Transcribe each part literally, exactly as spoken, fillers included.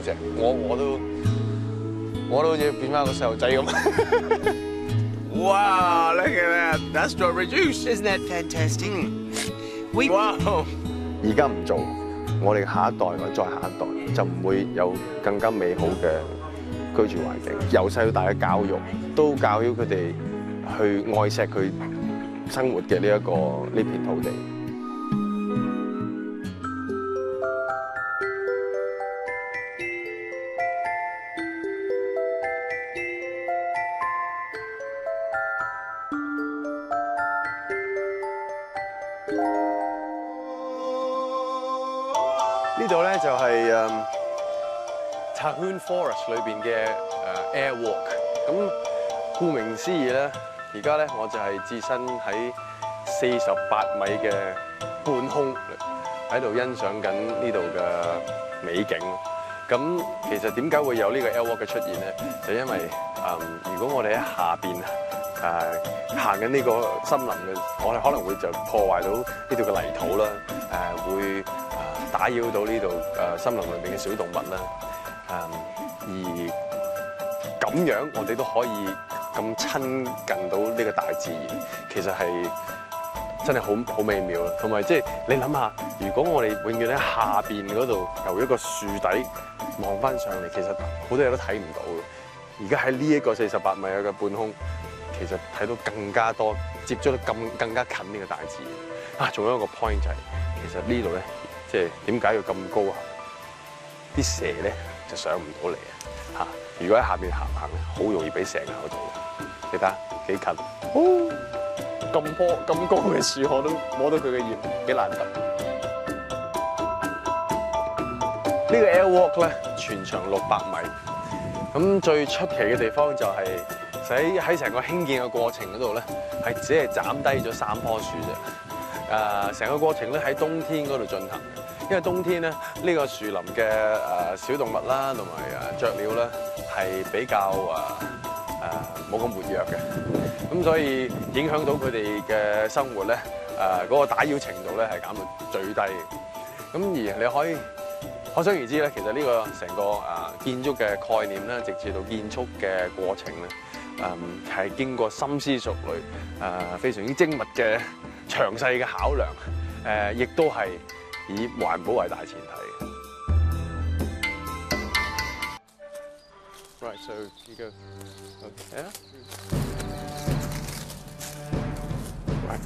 正，我我都我都好似變翻個細路仔咁。 Wow, look at that! That's strawberry juice. Isn't that fantastic? We Wow. 而家唔做，我哋下一代或者再下一代就唔會有更加美好嘅居住環境。由細到大嘅教育都教育佢哋去愛錫佢生活嘅呢一個呢片土地。呢度咧就係誒 Terhune Forest 裏邊嘅誒 Air Walk。咁顧名思義咧，而家咧我就係置身喺四十八米嘅半空喺度欣賞緊呢度嘅美景。咁其實點解會有呢個 Air Walk 嘅出現咧？就因為誒、呃，如果我哋喺下邊誒行緊呢個森林嘅，我哋可能會就破壞到呢度嘅泥土啦，誒、呃、會。打擾到呢度誒森林裏邊嘅小動物啦，誒而咁樣我哋都可以咁親近到呢個大自然，其實係真係好好美妙啦。同埋即係你諗下，如果我哋永遠喺下邊嗰度由一個樹底望翻上嚟，其實好多嘢都睇唔到嘅。而家喺呢一個四十八米嘅半空，其實睇到更加多，接觸得更更加近呢個大自然。啊，仲有一個 point 就係、是，其實呢度咧。即係點解要咁高啊？啲蛇咧就上唔到嚟啊！嚇，如果喺下邊行行咧，好容易俾蛇咬到。你睇下幾近，哦，咁棵咁高嘅樹我都摸到佢嘅葉，幾難得。呢個 Air Walk 咧全長六百米，咁最出奇嘅地方就係喺喺成個興建嘅過程嗰度咧，係只係斬低咗三棵樹啫。誒，成個過程咧喺冬天嗰度進行。因為冬天咧，呢個樹林嘅誒小動物啦，同埋誒雀鳥咧，係比較誒誒冇咁活躍嘅，咁所以影響到佢哋嘅生活咧，誒嗰個打擾程度咧係減到最低嘅。咁而你可以可想而知咧，其實呢個成個誒建築嘅概念咧，直至到建築嘅過程咧，誒係經過深思熟慮，誒非常之精密嘅詳細嘅考量，誒亦都係以環保為大前提。Right, so you go. Okay. Right.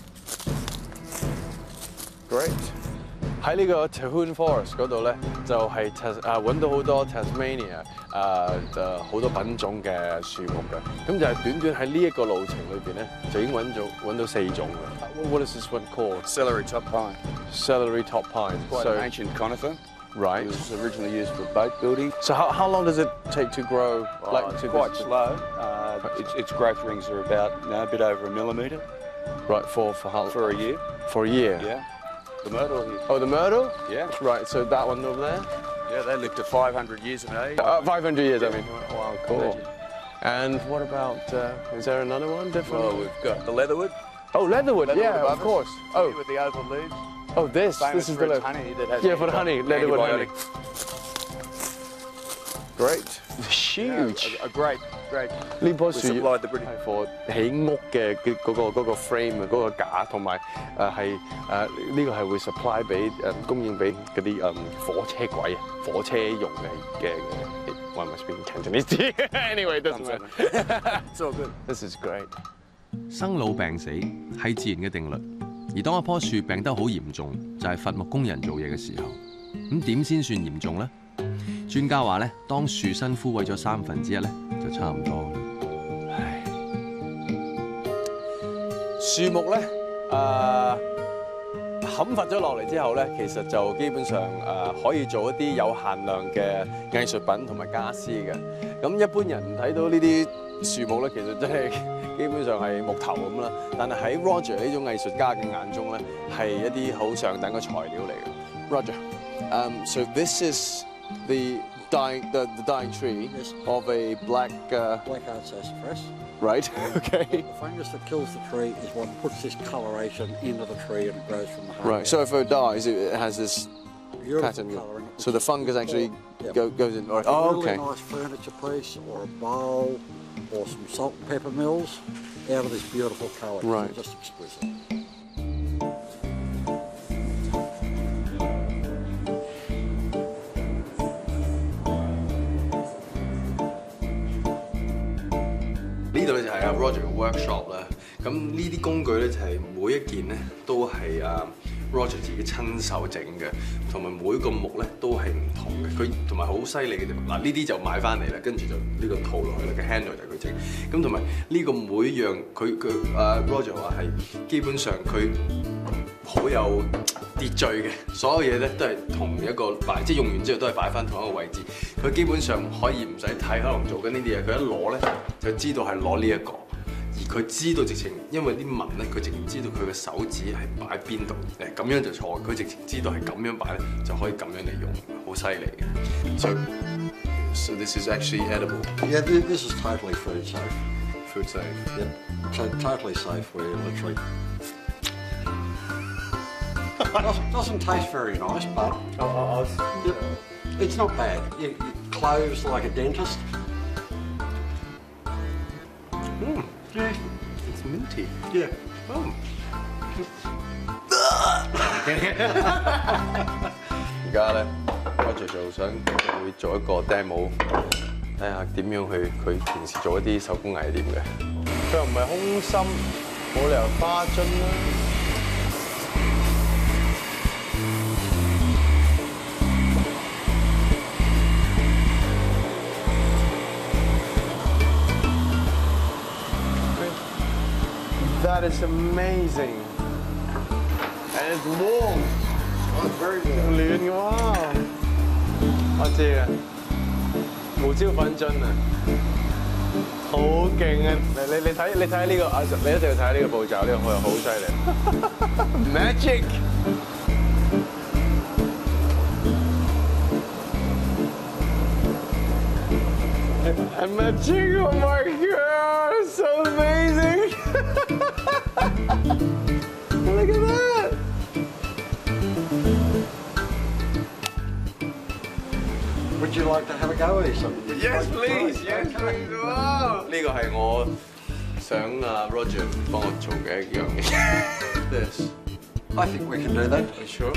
Great. 喺呢個 Terhune Forest 嗰度咧，就係 Tas 啊揾到好多 Tasmania 啊誒好多品種嘅樹木嘅，咁就係短短喺呢一個路程裏邊咧，就已經揾到揾到四種嘅。What is this one called? Celery top pine. Celery top pine. Quite So, an ancient conifer. right. It was originally used for boat building. So how, how long does it take to grow? Like Like to quite this- slow. Uh, its, its growth rings are about you know, a bit over a millimetre Right, for for how for a year. for a year. Yeah. The myrtle here. Oh, the myrtle. Yeah. Right. So that one over there. Yeah, they lived to five hundred years of age. Uh, five hundred years. I mean. Wow, cool. Legend. And what about? Uh, is there another one different? Well, we've got the leatherwood. Oh, leatherwood. Leatherwood yeah, above of course. us, Oh, with the oval leaves. oh, this. Famous This is for the its leather. honey that has Yeah, for the honey, leatherwood honey. antibiotic. Great. Yeah, Huge. a, a great, great. 呢棵 We 樹 supplied the British. 係 for 起屋嘅嘅嗰個嗰個 frame 嘅嗰個架，同埋誒係誒呢個係會 supply 俾誒供應俾嗰啲誒火車軌啊，火車用嘅嘅。One must be Cantonese. Anyway, doesn't matter. It's all good. This is great. 生老病死係自然嘅定律，而當一棵樹病得好嚴重，就係伐木工人做嘢嘅時候。咁點先算嚴重呢？專家話咧，當樹身枯萎咗三分之一咧，就差唔多啦。 唉，樹木咧誒砍伐咗落嚟之後咧，其實就基本上誒可以做一啲有限量嘅藝術品同埋傢俬嘅。咁一般人睇到呢啲樹木咧，其實真係基本上係木頭咁啦。但係喺 Roger 呢種藝術家嘅眼中咧，係一啲好上等嘅材料嚟嘅。Roger，um, so this is the dying the, the dying tree Yes. of a black uh, Blackheart sassafras. right. Okay. The fungus that kills the tree is what puts this coloration into the tree and it grows from the heart. Right. So if it dies, it has this beautiful pattern. colouring. So the fungus actually Yep. go, goes in. Or, A oh, really okay. nice furniture piece or a bowl or some salt and pepper mills out of this beautiful colour. Right. Just exquisite. 呢度咧就係阿 Roger 嘅 workshop 啦。咁呢啲工具咧就係每一件咧都係啊 Roger 自己親手整嘅，同埋每個木咧都係唔同嘅。佢同埋好犀利嘅地方，嗱呢啲就買翻嚟啦，跟住就呢個套落去啦，個 handle 就係佢整。咁同埋呢個每樣佢佢啊 Roger 話係基本上佢好有秩序嘅，所有嘢咧都係同一個擺，即係用完之後都係擺翻同一個位置。佢基本上可以唔使睇，可能做緊呢啲嘢，佢一攞咧就知道係攞呢一個。而佢知道直情，因為啲紋咧，佢直情知道佢嘅手指係擺邊度，誒咁樣就錯。佢直情知道係咁樣擺咧，就可以咁樣嚟用，好犀利嘅。So, so this is actually edible. Yeah, th- this is totally food safe. Food safe. Yep. So totally safe. We're literally. doesn't, doesn't taste very nice, but yep, it's not bad. It, it cloves like a dentist. Mm, Yeah. it's minty. Yeah. Oh. 而家咧 ，Roger 就想會做一個 demo， 睇下點樣去佢平時做一啲手工藝點嘅。佢又唔係空心，冇理由花樽啦。That is amazing. And it's warm. Oh, it's very warm. 暖嘅哇！我知啊，胡椒粉樽啊，好勁啊！你你你睇你睇呢個啊，你一定要睇呢個步驟，呢個佢好犀利。Magic. And magic! Oh my God! So amazing! Look at that! Would you like to have a go at this? Yes, please. Yes, please. Wow! 呢個係我想啊 Roger 幫我做嘅一樣嘢。This. I think we can do that. You sure?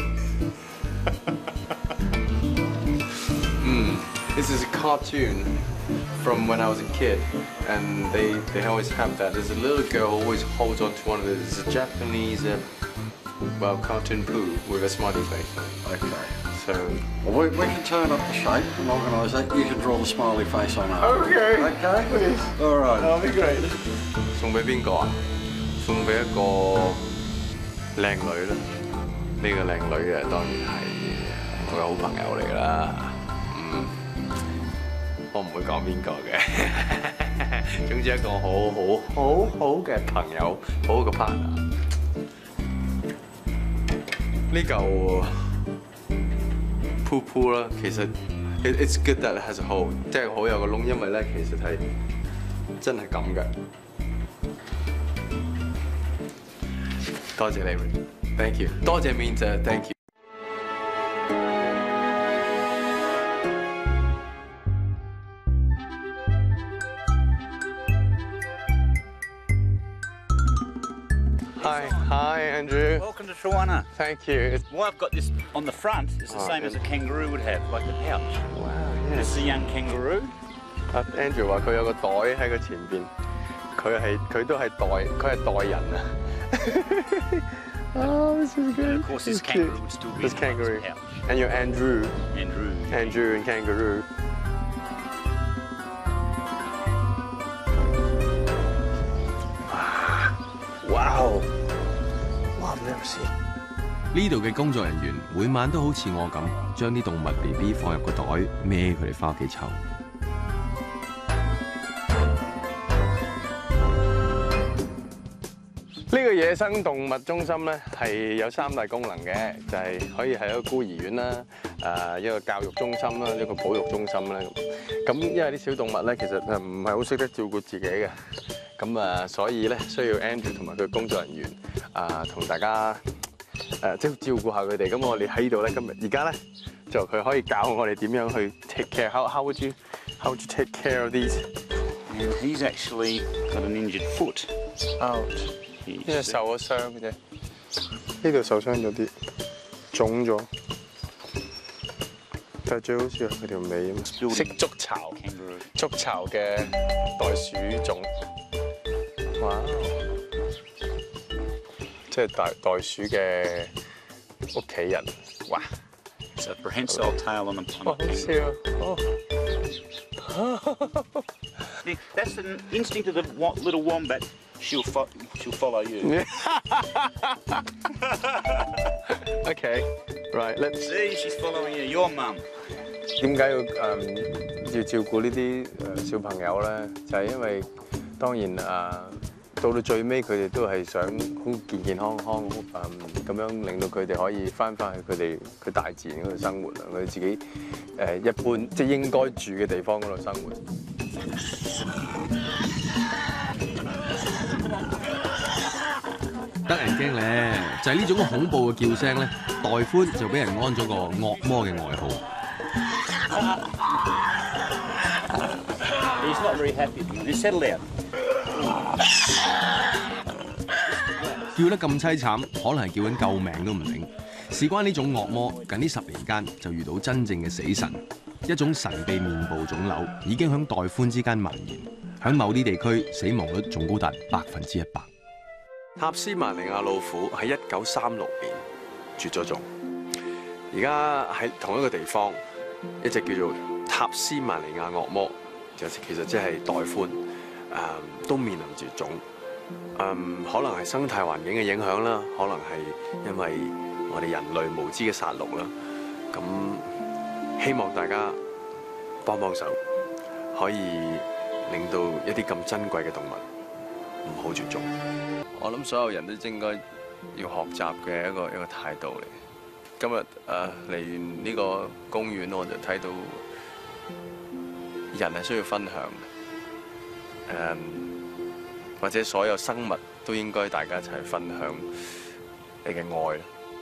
Hmm. This is a cartoon from when I was a kid, and they they always have that. There's a little girl who always holds on to one of those. It's a Japanese, uh, well, cartoon poo with a smiley face. Okay. So. Well, we, we can turn up the shape and organise that. You can draw the smiley face on it. Okay. Okay. Please. All right. That'll be great. 送俾邊個啊？送俾一個靚女啦。呢個靚女嘅當然係我嘅好朋友嚟啦。嗯。我唔會講邊個嘅，總之一個好好好好嘅朋友，好好嘅 partner。呢嚿 poo poo 啦，其實 it, it's good that it has a hole， 即係好有個窿，因為咧其實係真係咁嘅。多謝你 ，thank you。多謝 means thank you。Hi, hi, Andrew. Welcome to Tawana. Thank you. Why I've got this on the front is the Oh, same good. as a kangaroo would have, like the pouch. Wow, This is yes. a young kangaroo. 阿 Andrew 話佢有個袋喺佢前邊，佢係佢都係代，佢係代人啊。Oh, this is good. And of course, this This is cute. kangaroo would still be This in kangaroo. the pouch. And you're Andrew. Andrew. Andrew and kangaroo. Wow. Wow, I've never seen. 呢度嘅工作人員每晚都好似我咁，將啲動物 B B 放入個袋，孭佢哋翻屋企湊。 呢個野生動物中心咧係有三大功能嘅，就係、可以係一個孤兒院啦，誒、一個教育中心啦，一個保育中心啦。咁因為啲小動物咧其實誒唔係好識得照顧自己嘅，咁啊所以咧需要 Andrew 同埋佢工作人員啊同大家誒即係照顧下佢哋。咁我哋喺呢度咧，今日而家咧就佢可以教我哋點樣去 take care。How how would you how would you take care of these? And he's actually got an injured foot. Ouch！ He's- 呢隻受咗傷嘅啫，呢度受傷咗啲，腫咗。但係最好笑係佢條尾啊嘛，識築巢 Kangaroo. 築巢嘅袋鼠種。哇！即係袋袋鼠嘅屋企人，哇！ It's a prehensile tail on a, 哇 on 好 a 笑 kangaroo. 哦！ That's an instinct of the wa- little wombat. She'll, fo- she'll follow you. Okay, right, let's. See, she's following you. Your mum. 點解要誒要照顧呢啲誒小朋友咧？就係因為當然誒到到最尾，佢哋都係想好健健康康誒咁樣，令到佢哋可以翻返去佢哋佢大自然嗰度生活啊！佢哋自己誒一般即係應該住嘅地方嗰度生活。 得人驚咧，就係呢種恐怖嘅叫聲咧，袋寬就俾人安咗個惡魔嘅外號。 He's not very happy. He's settle down. 叫得咁凄慘，可能係叫緊救命都唔定。事關呢種惡魔，近呢十年間就遇到真正嘅死神，一種神秘面部腫瘤已經響袋寬之間蔓延，響某啲地區死亡率仲高達百分之一百。塔斯曼尼亞老虎喺一九三六年絕咗種，而家喺同一個地方，一隻叫做塔斯曼尼亞惡魔，就其實即係袋寬，誒、嗯、都面臨絕種。嗯，可能係生態環境嘅影響啦，可能係因為我哋人類無知嘅殺戮啦。咁希望大家幫幫手，可以令到一啲咁珍貴嘅動物唔好絕種。我諗所有人都應該要學習嘅一個一個態度嚟。今日誒嚟完呢個公園，我就睇到人係需要分享嘅。誒、或者所有生物都應該大家一齊分享你嘅愛。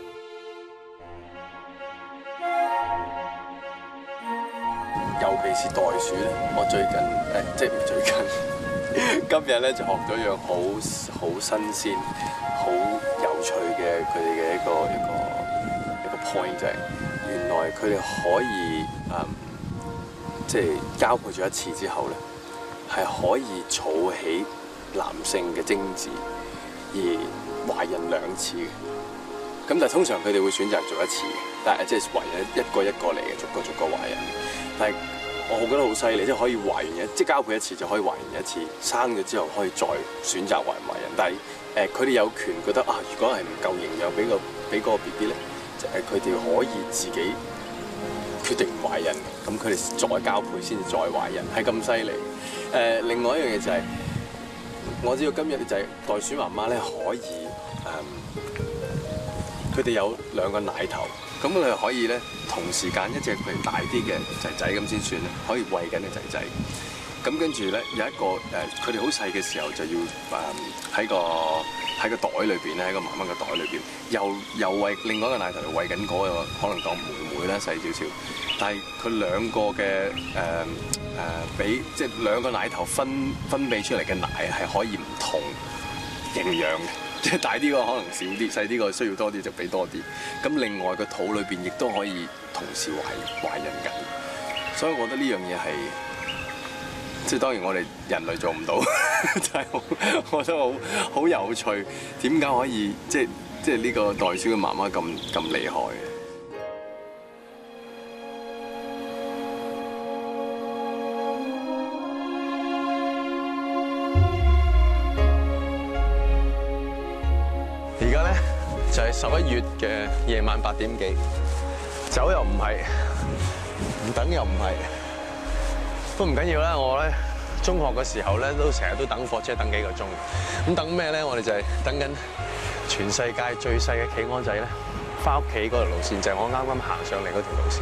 尤其是袋鼠咧，我最近誒即係唔係最近，今日咧就學咗一樣好好新鮮、好有趣嘅佢哋嘅一個一個一個 point， 就係原來佢哋可以誒即係交配咗一次之後咧，係可以儲起男性嘅精子而懷孕兩次嘅，咁但係通常佢哋會選擇做一次嘅，但係即係懷孕一個一個嚟嘅，逐個逐個懷孕。但係我覺得好犀利，即係可以懷孕一，即係交配一次就可以懷孕一次，生咗之後可以再選擇懷唔懷孕。但係誒佢哋有權覺得啊，如果係唔夠營養俾個俾嗰個 B B 咧，就係佢哋可以自己決定唔懷孕嘅，咁佢哋再交配先至再懷孕，係咁犀利。誒、呃，另外一樣嘢就係、是。我知道今日就係袋鼠媽媽咧，可以誒，佢、嗯、哋有兩個奶頭，咁佢哋可以咧同時間一隻譬如大啲嘅仔仔咁先算咧，可以餵緊嘅仔仔。咁跟住咧有一個誒，佢哋好細嘅時候就要誒喺、嗯、個喺個袋裏邊咧，喺個媽媽嘅袋裏邊，又又餵另外一個奶頭又餵緊嗰個可能當妹妹啦細少少，但係佢兩個嘅誒。嗯誒俾即係兩個奶頭分分泌出嚟嘅奶係可以唔同營養嘅，即係大啲個可能少啲，細啲個需要多啲就俾多啲。咁另外個肚裏邊亦都可以同時懷懷孕緊，所以我覺得呢樣嘢係即係當然我哋人類做唔到，就係好我覺得好好有趣，點解可以即係即係呢個袋鼠嘅媽媽咁咁厲害嘅？而家咧就係十一月嘅夜晚八點幾，走又唔係，唔等又唔係，都唔緊要啦。我咧中學嘅時候咧都成日都等火車等幾個鐘，咁等咩咧？我哋就係等緊全世界最細嘅企鵝仔咧，翻屋企嗰條路線，就係我啱啱行上嚟嗰條路線。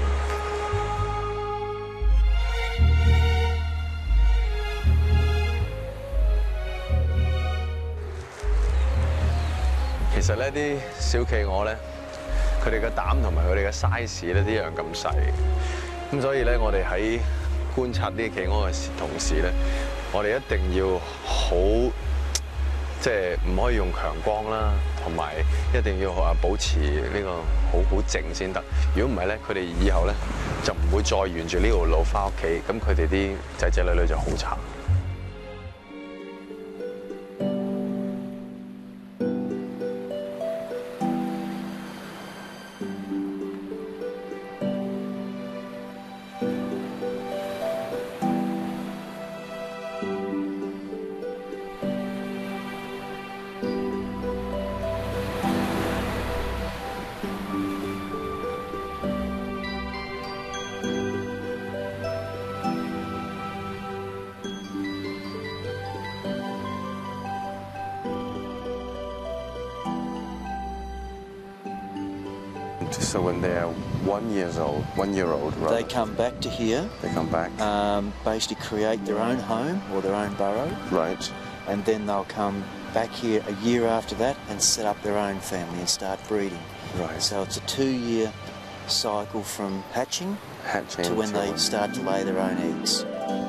其其實咧啲小企鵝咧，佢哋嘅膽同埋佢哋嘅 size 咧一樣咁細，咁所以咧我哋喺觀察啲企鵝嘅同時咧，我哋一定要好即係唔可以用強光啦，同埋一定要啊保持呢個好好靜先得。如果唔係咧，佢哋以後咧就唔會再沿住呢條路翻屋企，咁佢哋啲仔仔女女就好慘。So when they are one years old, one year old, right? They come back to here, They come back, um, basically create their own home or their own burrow, right? and then they'll come back here a year after that and set up their own family and start breeding. Right. So it's a two-year cycle from hatching Hatching to when to- they start to lay their own eggs.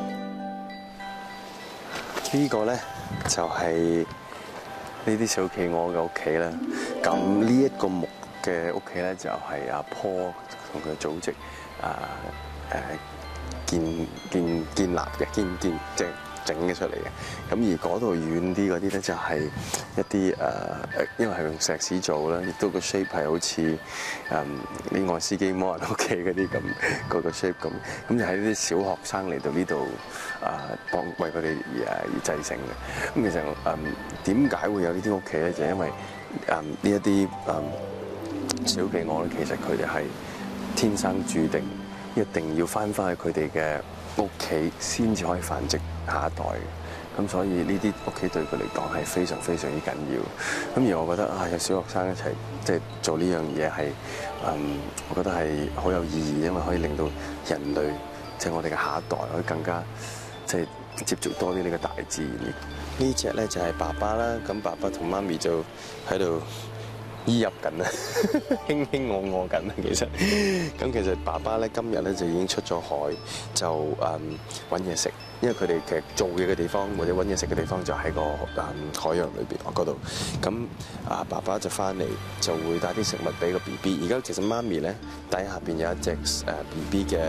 呢個咧就係呢啲小企鵝嘅屋企啦。咁呢一個木嘅屋企咧就係阿坡同佢組織啊誒建建建立嘅，建建即係整嘅出嚟嘅。咁而嗰度遠啲嗰啲咧就係一啲誒誒，因為係用石屎做啦，亦都個 shape 係好似誒呢愛斯基摩人屋企嗰啲咁嗰個 shape 咁。咁就喺呢啲小學生嚟到呢度啊幫為佢哋誒而製成嘅。咁其實誒點解會有呢啲屋企咧？就係因為誒呢一啲誒小企鵝咧，其實佢哋係天生注定一定要翻返去佢哋嘅屋企先至可以繁殖下一代嘅。咁所以呢啲屋企對佢嚟講係非常非常之緊要。咁而我覺得啊，有小學生一齊即係做呢樣嘢係嗯，我覺得係好有意義，因為可以令到人類即係我哋嘅下一代可以更加即係接觸多啲呢個大自然。呢隻咧就係爸爸啦，咁爸爸同媽咪就喺度依入緊啦，卿卿我我緊啦。其實咁其實爸爸咧今日咧就已經出咗海，就誒揾嘢食，因為佢哋其實做嘢嘅地方或者揾嘢食嘅地方就喺個誒、嗯、海洋裏邊嗰度。咁啊爸爸就翻嚟就會帶啲食物俾個 B B。而家其實媽咪咧底下邊有一隻誒 B B 嘅誒誒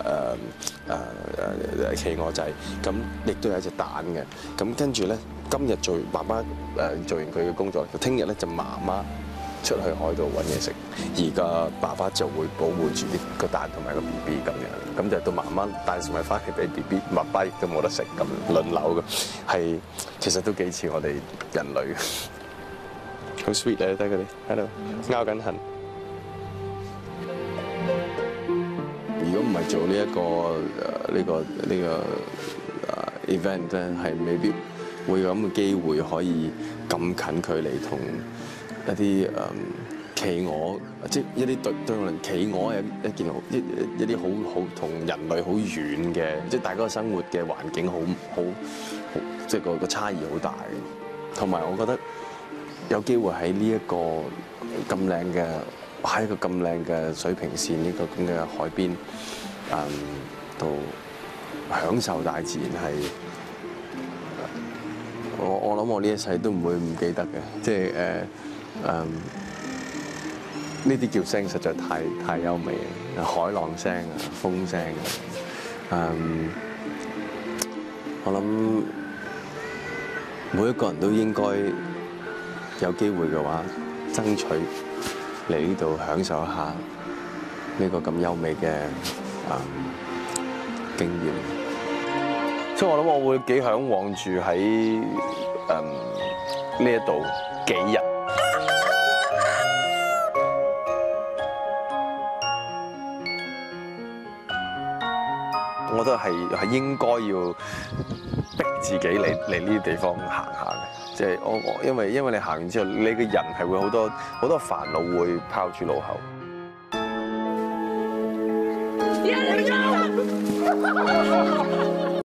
誒誒企鵝仔，咁亦都有一隻蛋嘅。咁跟住咧今日做爸爸誒做完佢嘅工作，聽日咧就媽媽出去海度揾嘢食，而個爸爸就會保護住啲個蛋同埋個 B B 咁樣，咁就到媽媽帶食物翻嚟俾 B B， 爸爸亦都冇得食咁輪流嘅，係其實都幾似我哋人類嘅，好 sweet 啊！睇佢哋喺度拗緊痕。如果唔係做呢、這、一個誒呢、這個呢、這個誒 event 咧，係未必會有咁嘅機會可以咁近距離同一啲誒、嗯、企鵝，即係一啲對對我哋企鵝係一件好一一啲好好同人類好遠嘅，即係大家嘅生活嘅環境好好好，即係個個差異好大。同埋我覺得有機會喺呢一個咁靚嘅喺一個咁靚嘅水平線呢、呢個咁嘅海邊誒度、嗯、享受大自然係。我我諗我呢一世都唔會唔記得嘅，即係誒誒呢啲叫聲實在太太優美啦，海浪聲啊、風聲啊，誒、嗯、我諗每一個人都應該有機會嘅話，爭取嚟呢度享受一下呢個咁優美嘅誒、嗯、經驗。所以我諗我會幾嚮往住喺誒呢一度幾日。我覺得係係應該要逼自己嚟嚟呢啲地方行下嘅，即係我我因為因為你行完之後，你嘅人係會好多好多煩惱會拋諸腦後。